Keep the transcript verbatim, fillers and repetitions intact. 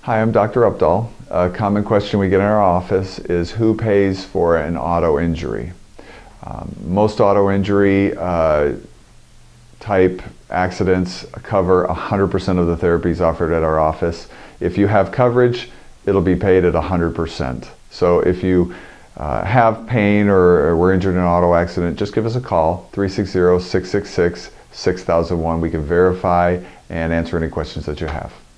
Hi, I'm Doctor Updahl. A common question we get in our office is who pays for an auto injury? Um, most auto injury uh, type accidents cover one hundred percent of the therapies offered at our office. If you have coverage, it'll be paid at one hundred percent. So if you uh, have pain or, or were injured in an auto accident, just give us a call, three six zero, six six six, six thousand one. We can verify and answer any questions that you have.